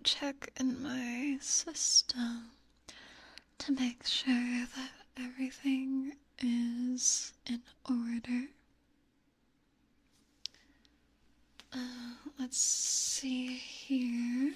check in my system to make sure that everything is in order. Let's see here.